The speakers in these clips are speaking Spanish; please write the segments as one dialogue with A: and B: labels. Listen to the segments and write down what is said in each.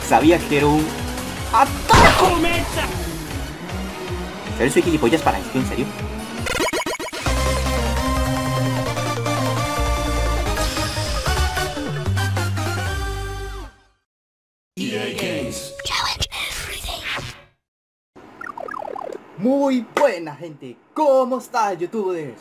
A: sabía que era un atajo. ¿En serio soy gilipollas para esto? ¿En serio? Muy buena gente, ¿cómo está youtubers?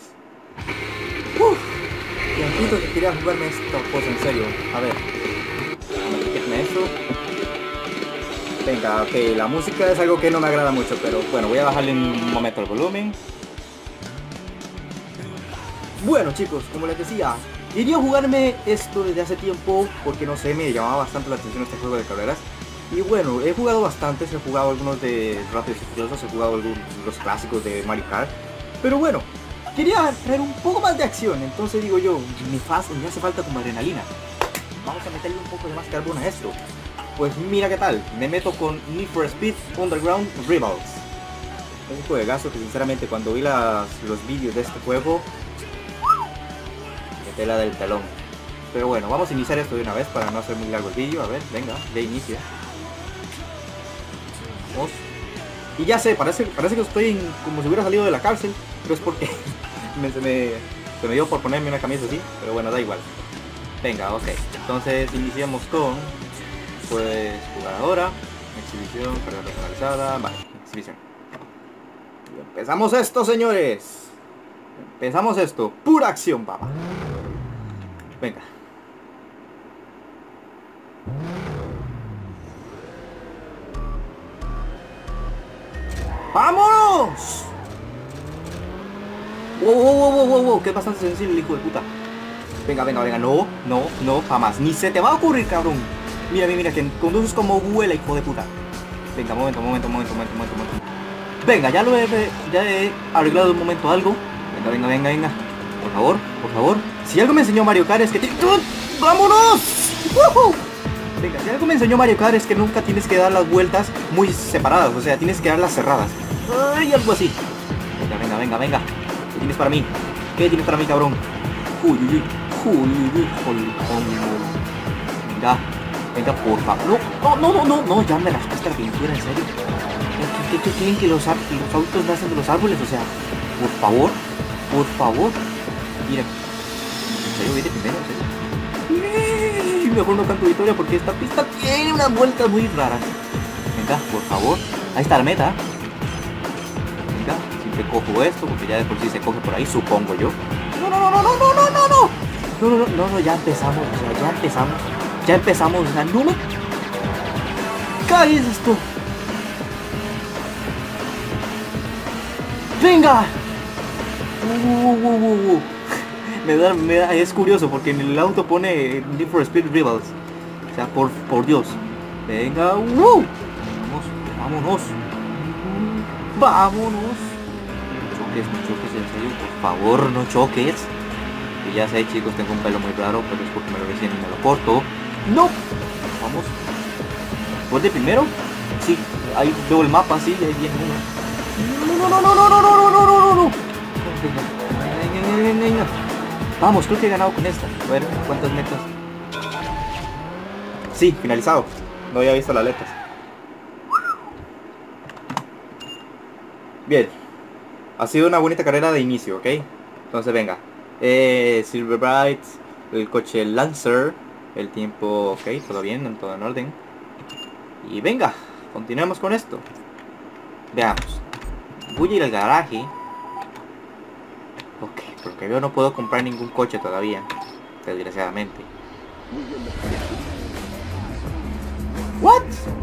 A: Tiempito que quería jugarme esta cosa en serio. A ver, quítame esto. Venga, ok, la música es algo que no me agrada mucho, pero bueno, voy a bajarle un momento el volumen. Bueno chicos, como les decía, quería jugarme esto desde hace tiempo porque no sé, me llamaba bastante la atención este juego de carreras. Y bueno, he jugado bastantes, he jugado algunos de Rápidos y Furiosos, he jugado algunos los clásicos de Mario Kart. Pero bueno, quería traer un poco más de acción, entonces digo yo, me hace falta como adrenalina. Vamos a meterle un poco de más carbón a esto. Pues mira qué tal, me meto con Need for Speed Underground Rivals. Es un juegazo que sinceramente cuando vi los vídeos de este juego, me tela del talón. Pero bueno, vamos a iniciar esto de una vez para no hacer muy largo el vídeo. A ver, venga, ya inicia. Vamos. Y ya sé, parece que estoy como si hubiera salido de la cárcel, pero es porque se me dio por ponerme una camisa así, pero bueno, da igual. Venga, ok, entonces iniciamos con, pues, jugadora, exhibición, carrera personalizada, vale, exhibición. Y empezamos esto, señores. Empezamos esto, pura acción, papá. Venga. ¡Vámonos! Wow, que es bastante sencillo el hijo de puta. Venga, no, jamás. Ni se te va a ocurrir, cabrón. Mira, que conduces como huela, hijo de puta. Venga, momento. Venga, ya he arreglado un momento algo. Venga. Por favor. Si algo me enseñó Mario Kart es que... ¡Vámonos! ¡Woohoo! Venga, si algo me enseñó Mario Kart es que nunca tienes que dar las vueltas muy separadas, o sea, tienes que darlas cerradas. Ay, algo así. Venga. ¿Qué tienes para mí? Cabrón? Venga, por favor. No, ya me raspaste la pintura, en serio. ¿Qué creen que los autos nacen de los árboles? O sea, por favor. Mira. En serio, vete primero, en serio. Mejor no canto victoria porque esta pista tiene unas vueltas muy raras. Venga, por favor. Ahí está la meta. Venga, siempre cojo esto porque ya de por sí se coge por ahí, supongo yo. No, ya empezamos, o sea, ya empezamos, o sea, no me cagues esto. Venga. Me da, es curioso porque en el auto pone Need for Speed Rivals. O sea, por Dios. Venga, vámonos. No choques, en serio, por favor, no choques. Y ya sé, chicos, tengo un pelo muy raro, pero es porque me lo recién y me lo corto. No, vamos. ¿Después de primero? Sí, ahí veo el mapa, sí, ahí viene uno. No. Venga. Vamos, creo que he ganado con esta. A ver, ¿cuántas metas? Sí, finalizado. No había visto las letras. Bien. Ha sido una bonita carrera de inicio, ¿ok? Entonces venga. Silver Bright, el coche Lancer, el tiempo, ok, todo bien, todo en orden. Y venga, continuemos con esto. Veamos. Voy a ir al garaje. Ok, porque veo no puedo comprar ningún coche todavía, desgraciadamente. What?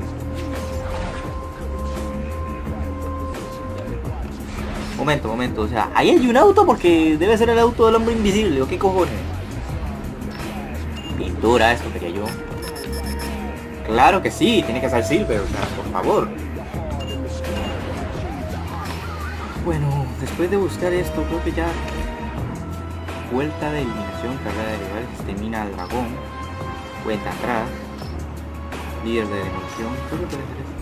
A: Momento, o sea, ahí hay un auto porque debe ser el auto del hombre invisible, ¿o qué cojones? Pintura, esto quería yo. Claro que sí, tiene que ser silver, o sea, por favor. Bueno, después de buscar esto, creo que ya... Vuelta de eliminación, carrera de rivales, extermina al dragón. Cuenta atrás. Líder de demolición, creo que puede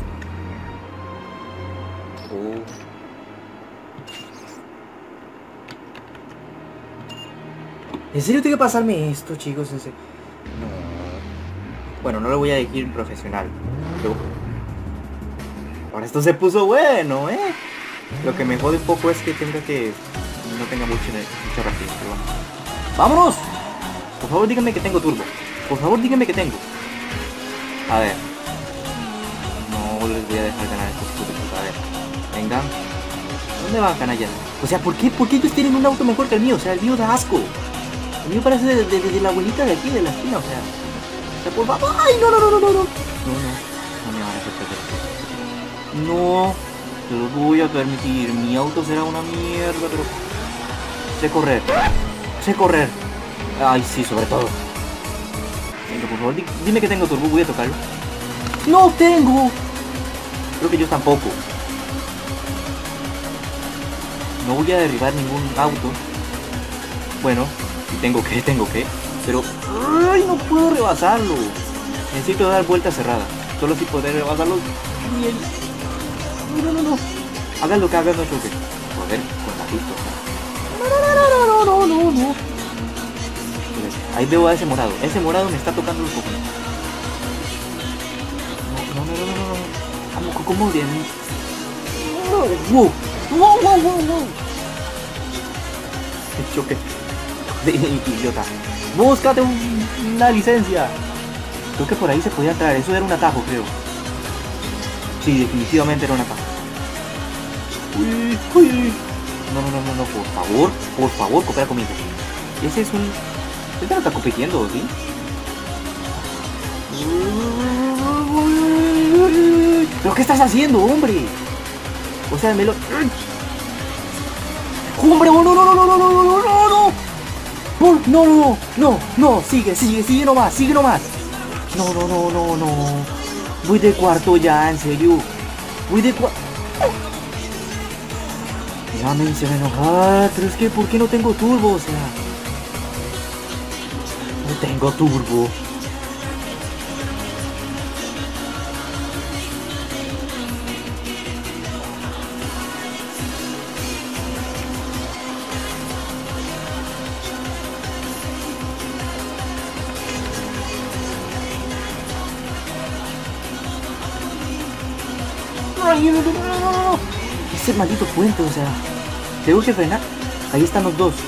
A: ser esto. ¿En serio tengo que pasarme esto, chicos? ¿En serio? No. Bueno, no lo voy a elegir profesional. Pero ahora esto se puso bueno, Lo que me jode un poco es que no tenga mucha rapidez, pero bueno. ¡Vámonos! Por favor díganme que tengo turbo. Por favor díganme que tengo. A ver. No les voy a dejar ganar estos putos. A ver. Venga. ¿Dónde van, canallas? O sea, ¿por qué ellos tienen un auto mejor que el mío? O sea, el mío da asco. El mío parece de la abuelita de aquí, de la esquina, o sea, por favor. ¡Ay, no! No me van a hacer perder. No, te lo voy a permitir. Mi auto será una mierda, pero sé correr. Ay, sí, sobre todo. Venga, por favor, dime que tengo turbo, voy a tocarlo. ¡No tengo! Creo que yo tampoco. No voy a derribar ningún auto. Bueno, si tengo que. Pero ¡ay, no puedo rebasarlo! Necesito dar vuelta cerrada. Solo si podré rebasarlo. No. Hagan lo que hagan, no choque. Joder, con la pista. No. Ahí veo a ese morado. Ese morado me está tocando los cojones. No. Vamos, ¿cómo bien? Wow. El choque. Idiota. Búscate una licencia. Creo que por ahí se podía entrar. Eso era un atajo, creo. Sí, definitivamente era un atajo. Uy. No. Por favor, coopera conmigo. Ese es un... Este no está compitiendo, ¿sí? ¿Pero qué estás haciendo, hombre? O sea, me lo... ¡Hombre! ¡No! Sigue nomás. No. Voy de cuarto ya, en serio. Ya me hicieron enojar, pero es que ¿por qué no tengo turbo? O sea, no tengo turbo. No. Ese maldito puente, o sea, tengo que frenar. Ahí están los dos.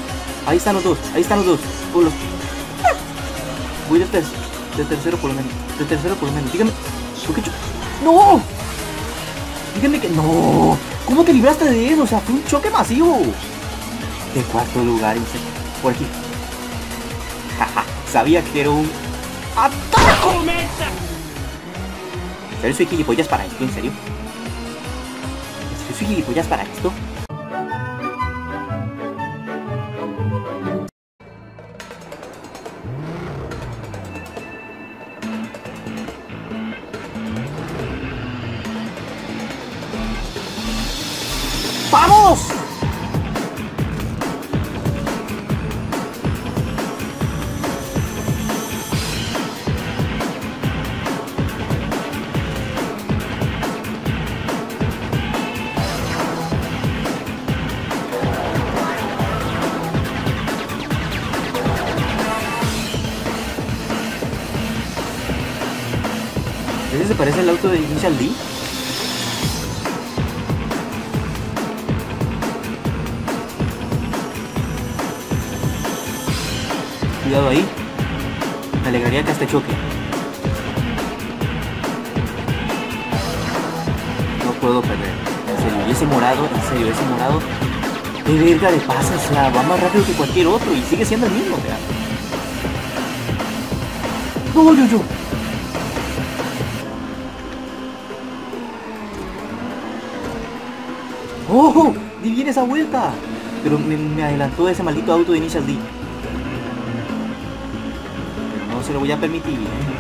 A: Voy de tercero por lo menos. Dígame, ¿por qué ¡no! Dígame que no. ¿Cómo te libraste de eso? O sea, fue un choque masivo. De cuarto lugar, por aquí. Sabía que era un atajo. ¿En serio soy gilipollas para esto? ¿En serio? ¿Soy gilipollas para esto? ¡Vamos! ¿Ese se parece al auto de Initial D? Cuidado ahí. Me alegraría que este choque. No puedo perder. En serio, y ese morado, ¿qué verga le pasa? O sea, va más rápido que cualquier otro y sigue siendo el mismo, o sea. No, yo. ¡Oh! ¡Di bien esa vuelta! Pero me adelantó ese maldito auto de Initial D. Pero no se lo voy a permitir.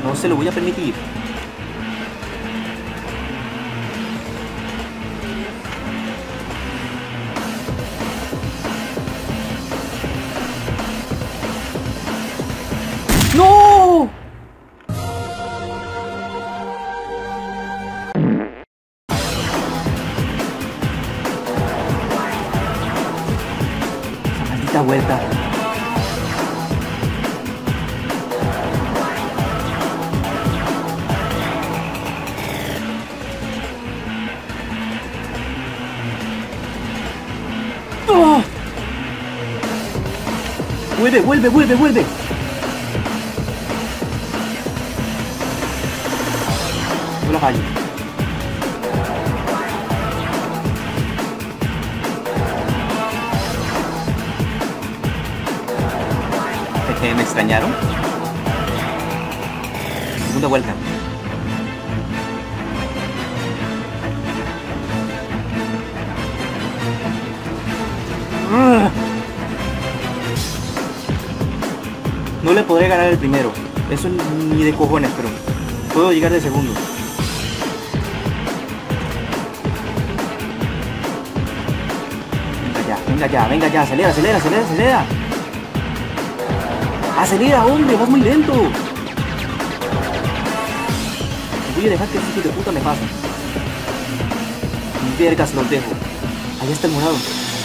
A: ¡No! Esa maldita vuelta. Vuelve, vuelve, vuelve, vuelve. No la fallo. ¿Me extrañaron? Segunda vuelta. No le podré ganar el primero. Eso ni de cojones, pero puedo llegar de segundo. Venga ya, venga ya. Acelera, acelera, acelera, acelera. Acelera, hombre, vas muy lento. Voy a dejar que ese hijo de puta me pase. Ni vergas los dejo. Allá está el morado.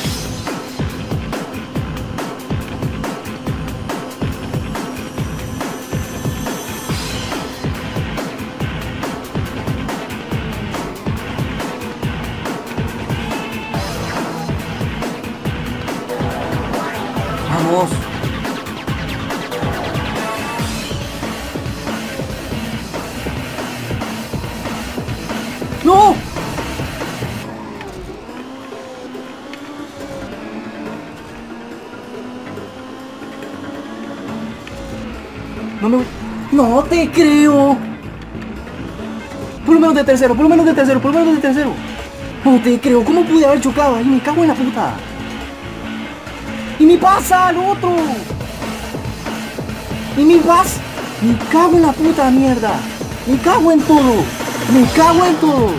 A: Vamos. ¡No! No me... ¡No te creo! Por lo menos de tercero, por lo menos de tercero, por lo menos de tercero. No te creo, ¿cómo pude haber chocado ahí? Me cago en la puta. ¡Y me pasa al otro! ¡Y me pasa! Me cago en la puta mierda. Me cago en todo. Me cago en todo.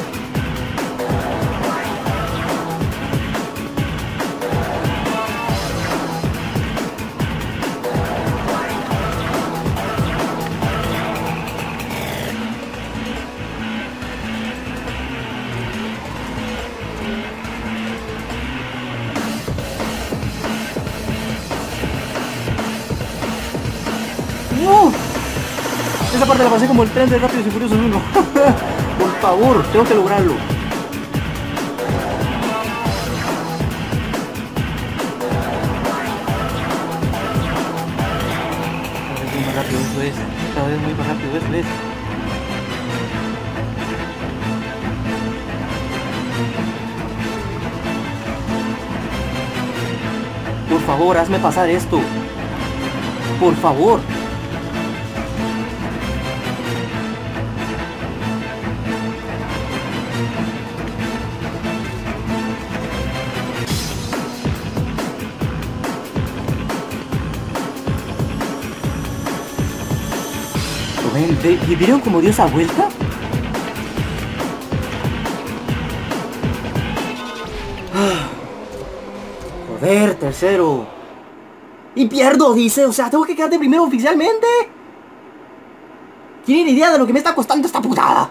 A: ¡No! Esa parte la pasé como el tren de Rápidos y Furiosos 1. Por favor, tengo que lograrlo. Cada vez muy más rápido eso es. Cada vez muy más rápido eso es. Por favor, hazme pasar esto. Por favor. ¿Vieron cómo dio esa vuelta? Joder, tercero. Y pierdo, dice. O sea, tengo que quedar de primero oficialmente. ¿Tienen idea de lo que me está costando esta putada?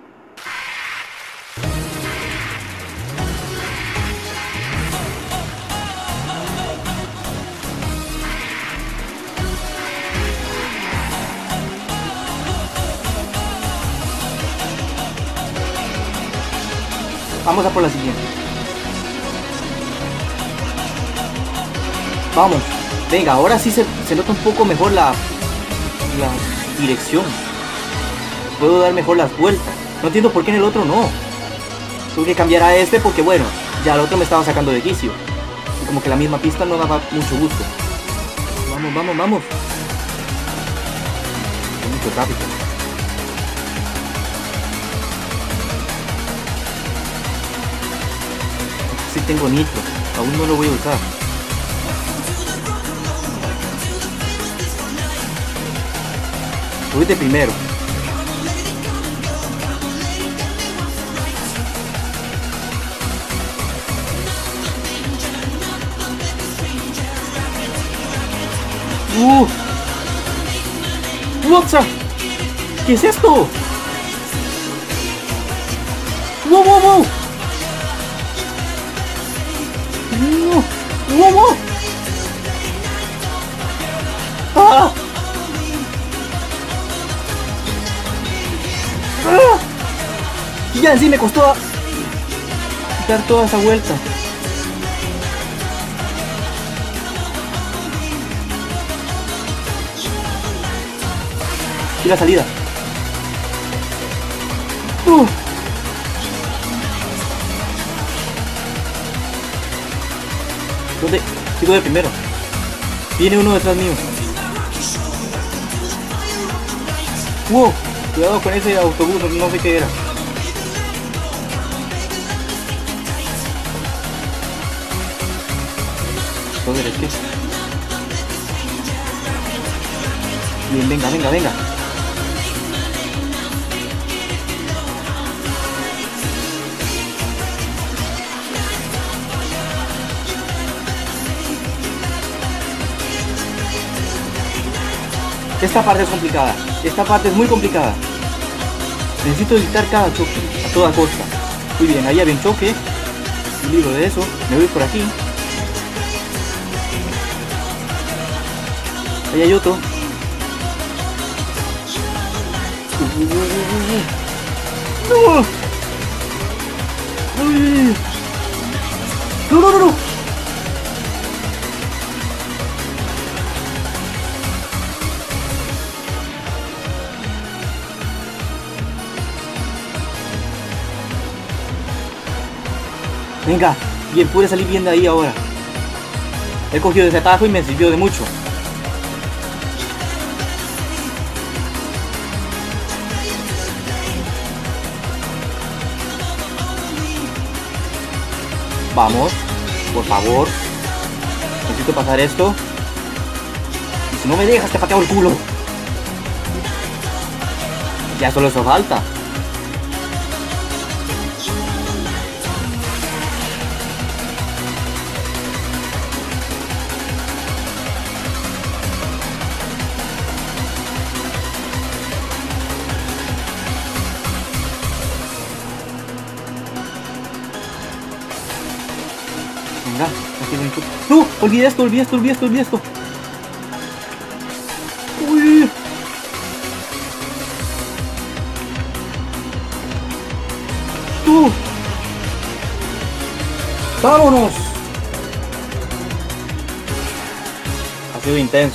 A: Vamos a por la siguiente. Vamos. Venga, ahora sí se nota un poco mejor la dirección. Puedo dar mejor las vueltas. No entiendo por qué en el otro no. Tuve que cambiar a este porque, bueno, ya el otro me estaba sacando de quicio. Y como que la misma pista no daba mucho gusto. Vamos, vamos, vamos. Mucho tráfico. Sí tengo nitro, aún no lo voy a usar. Voy de primero. ¡What's ¿qué es esto? ¡Wow, wow, wow! ¡Wow, wow! ¡Ah! ¡Ah! Y ya en sí me costó dar toda esa vuelta. Y la salida. ¿Dónde? Sigo de primero. Viene uno detrás mío. ¡Wow! Cuidado con ese autobús, no sé qué era. Joder, es que... Bien, venga, venga, venga. Esta parte es complicada. Esta parte es muy complicada. Necesito evitar cada choque a toda costa. Muy bien, ahí había un choque. Un libro de eso. Me voy por aquí. Ahí hay otro. ¡No! ¡No, no, no, no! Venga, bien, pude salir bien de ahí ahora. He cogido ese atajo y me sirvió de mucho. Vamos, por favor. Necesito pasar esto. Y si no me dejas, te pateo el culo. Ya solo eso falta. Venga, aquí no hay... ¡No! Olvidé esto, olvidé esto, olvidé esto, olvidé esto. ¡Uy! ¡Tú! ¡Vámonos! Ha sido intenso.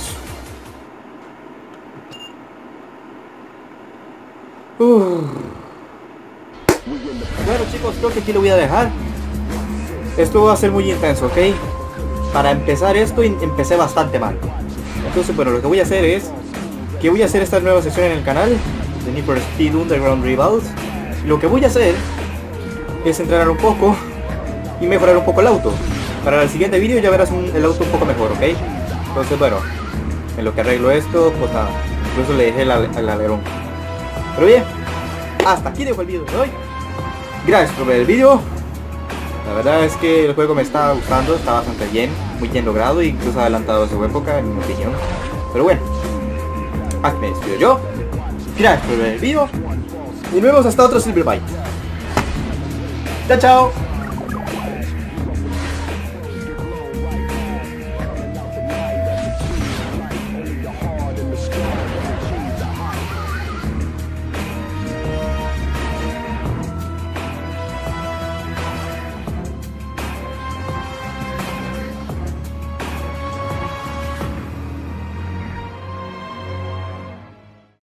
A: Bueno chicos, creo que aquí lo voy a dejar. Esto va a ser muy intenso, ¿ok? Para empezar esto, empecé bastante mal. Entonces, bueno, lo que voy a hacer es... que voy a hacer esta nueva sesión en el canal de Need for Speed Underground Rivals. Lo que voy a hacer es entrenar un poco y mejorar un poco el auto. Para el siguiente vídeo ya verás el auto un poco mejor, ¿ok? Entonces, bueno, en lo que arreglo esto, pues nada, incluso le dejé el alerón. Pero bien, hasta aquí dejo el vídeo de hoy. Gracias por ver el vídeo. La verdad es que el juego me está gustando, está bastante bien, muy bien logrado e incluso adelantado a su época, en mi opinión. Pero bueno, aquí me despido yo. Gracias por ver el vídeo y nos vemos hasta otro Silver Byte. Chao, chao.